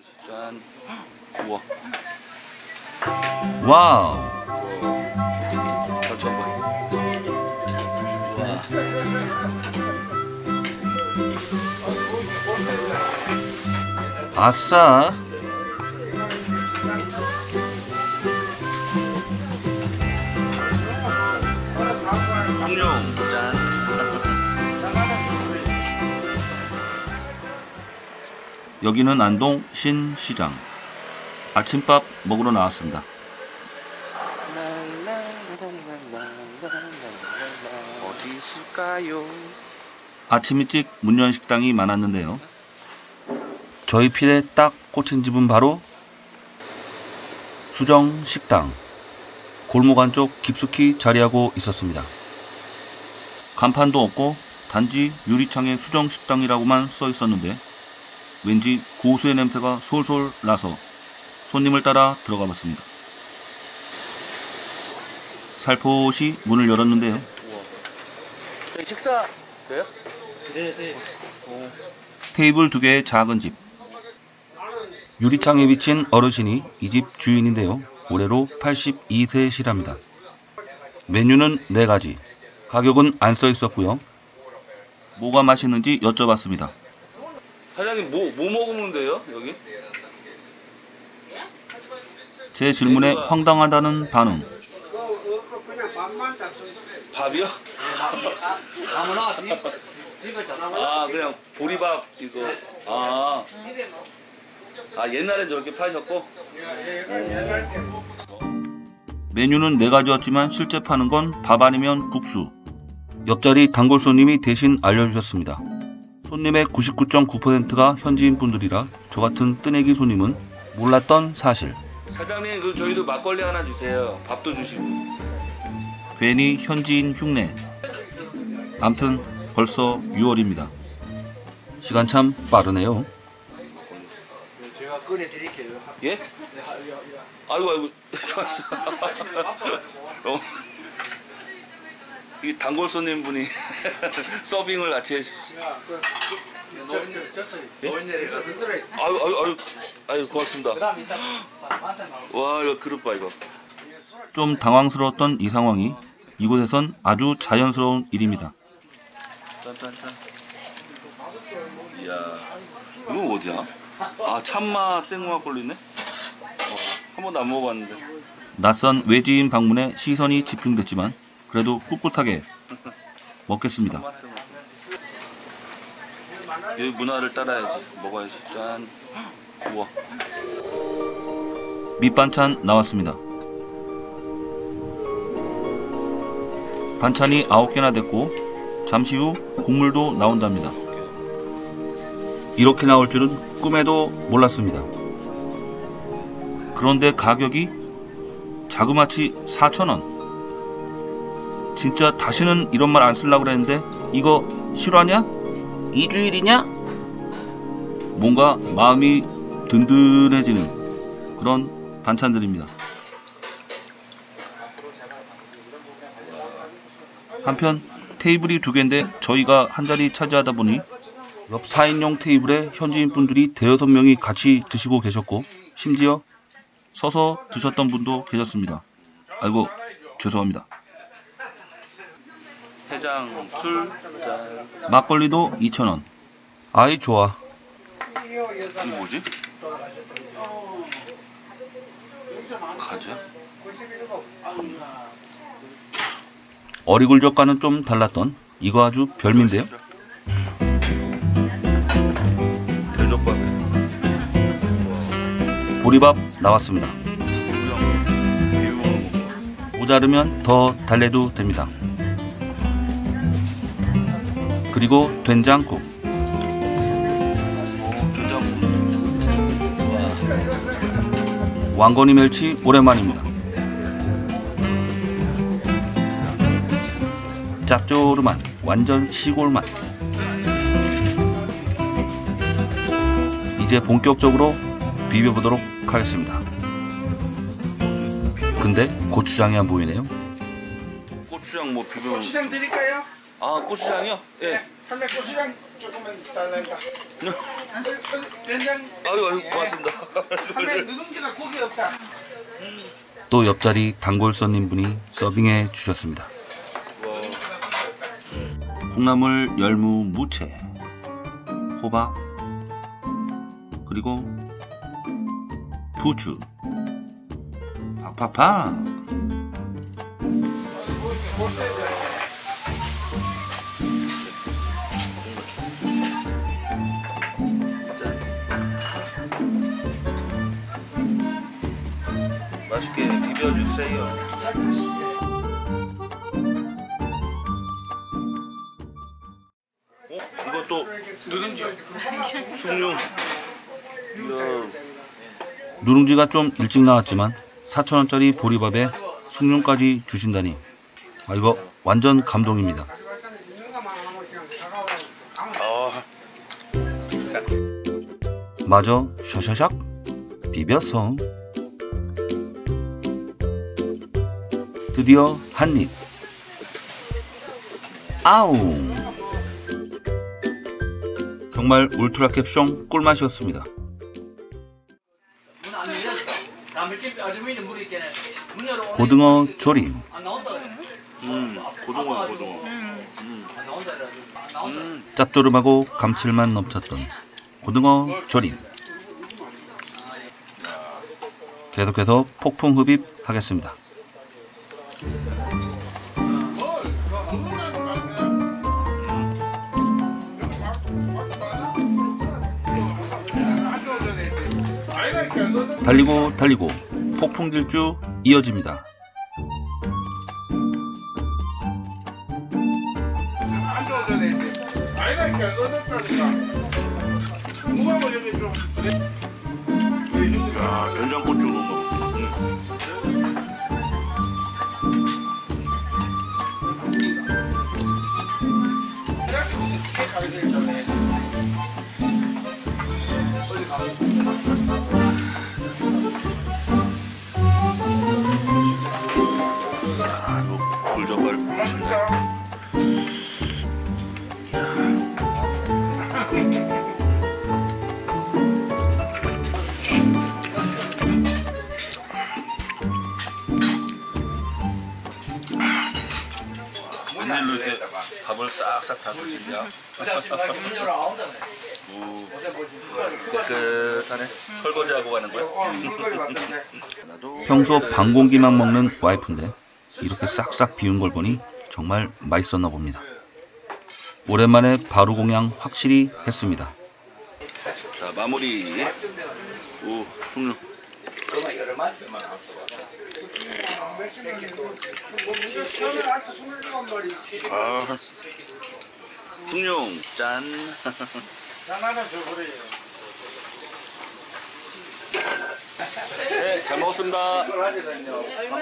짠. 우와. 와우. 다시 한번. 아싸. 공룡 짠. 여기는 안동 신시장. 아침밥 먹으러 나왔습니다. 어디 있을까요? 아침 일찍 문 연 식당이 많았는데요. 저희 필에 딱 꽂힌 집은 바로 수정식당. 골목 안쪽 깊숙이 자리하고 있었습니다. 간판도 없고 단지 유리창에 수정식당이라고만 써 있었는데 왠지 고수의 냄새가 솔솔 나서 손님을 따라 들어가 봤습니다. 살포시 문을 열었는데요. 우와. 여기 식사 돼요? 네. 테이블 2개의 작은 집. 유리창에 비친 어르신이 이 집 주인인데요. 올해로 82세시랍니다. 메뉴는 4가지. 가격은 안 써 있었고요. 뭐가 맛있는지 여쭤봤습니다. 사장님 뭐 먹으면 돼요? 여기? 제 질문에 황당하다는 반응. 밥이요? 아무나 아 그냥 보리밥 이거. 옛날엔 저렇게 파셨고? 메뉴는 4가지였지만 실제 파는 건 밥 아니면 국수. 옆자리 단골 손님이 대신 알려주셨습니다. 손님의 99.9%가 현지인 분들이라 저 같은 뜨내기 손님은 몰랐던 사실. 사장님 그 저희도 막걸리 하나 주세요. 밥도 주시고. 괜히 현지인 흉내. 암튼 벌써 6월입니다. 시간 참 빠르네요. 제가 꺼내드릴게요. 예? 아이고 이 단골 손님분이 서빙을 같이 해주시죠. 아유 고맙습니다. 와 이거 그릇 봐 이거. 좀 당황스러웠던 이 상황이 이곳에선 아주 자연스러운 일입니다. 짠짠짠. 이야 이거 어디야? 참마 생막걸리네. 한 번도 안 먹어봤는데. 낯선 외지인 방문에 시선이 집중됐지만 그래도 꿋꿋하게 먹겠습니다. 여기 문화를 따라야지. 먹어야지. 짠. 우와. 밑반찬 나왔습니다. 반찬이 9개나 됐고 잠시 후 국물도 나온답니다. 이렇게 나올 줄은 꿈에도 몰랐습니다. 그런데 가격이 자그마치 4,000원. 진짜 다시는 이런 말 안 쓰려고 그랬는데 이거 실화냐? 이주일이냐? 뭔가 마음이 든든해지는 그런 반찬들입니다. 한편 테이블이 2개인데 저희가 한 자리 차지하다 보니 옆 4인용 테이블에 현지인 분들이 대여섯 명이 같이 드시고 계셨고 심지어 서서 드셨던 분도 계셨습니다. 아이고 죄송합니다. 해장 술 짠. 막걸리도 2,000원. 아이 좋아. 이게 뭐지? 가지야? 어리굴젓과는 좀 달랐던 이거 아주 별미인데요. 대접밥에 보리밥 나왔습니다. 그냥 비빔 먹어. 모자르면 더 달래도 됩니다. 그리고 된장국. 왕건이 멸치 오랜만입니다. 짭조름한 완전 시골 맛. 이제 본격적으로 비벼보도록 하겠습니다. 근데 고추장이 안 보이네요. 고추장 뭐 비벼. 고추장 드릴까요? 고추장이요? 예. 한대 고추장 조금만 달라니까. 된장 아유 고맙습니다. 한명 누룽지나 고기 없다. 또 옆자리 단골 손님분이 서빙해 주셨습니다. 콩나물, 열무, 무채, 호박, 그리고 부추, 팍팍팍. 맛있게 비벼주세요. 이것도 누룽지 숭늉. 이야. 누룽지가 좀 일찍 나왔지만 4,000원짜리 보리밥에 숭늉까지 주신다니, 아, 이거 완전 감동입니다. 아, 마저 샤샤샥 비벼서 드디어 한입. 아우, 정말 울트라 캡숑 꿀맛이었습니다. 문 안 열렸어. 남일집 아주머니 물이 있겠네. 문 열어. 고등어 조림, 안 나온다. 고등어. 안 나온다 이래가지고. 안 나온다. 짭조름하고 감칠맛 넘쳤던 고등어 조림. 계속해서 폭풍 흡입하겠습니다. 달리고 달리고 폭풍 질주 이어집니다. 안 좋아져야 되지. 아이가 이렇게 얻었다니까. 누가 뭐 여기 좀. 야, 된장고추 먹어. 야, 이거 굴젓갈 무침이네. 웬일로 이렇게 밥을 싹싹 다 드시냐? 문 열어 안 온다. 깨끗하네. 설거지하고 가는 거야? 설거지 왔던데. 나도 평소 반 공기만 먹는 와이프인데 이렇게 싹싹 비운 걸 보니 정말 맛있었나 봅니다. 오랜만에 바루공양 확실히 했습니다. 자, 마무리. 오, 숭늉. 아, 숭늉 짠. 장난은 줘버려요. 네, 잘 먹었습니다. 얼마예요?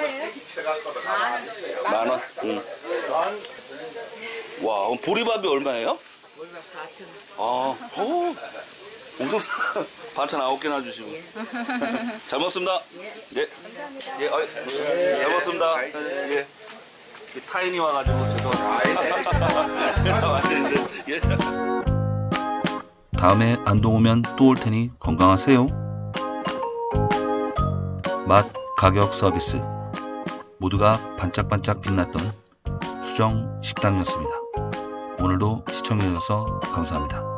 10,000원. 응. 와, 그럼 보리밥이 얼마예요? 보리밥 4,000원. 아, 오, 엄청 반찬 9개나 주시고. 잘 먹었습니다. 예. 예, 잘 먹었습니다. 예. 이 타인이 와가지고 죄송합니다. 왔는데, 예. 다음에 안동 오면 또 올 테니 건강하세요. 맛, 가격, 서비스 모두가 반짝반짝 빛났던 수정 식당이었습니다. 오늘도 시청해주셔서 감사합니다.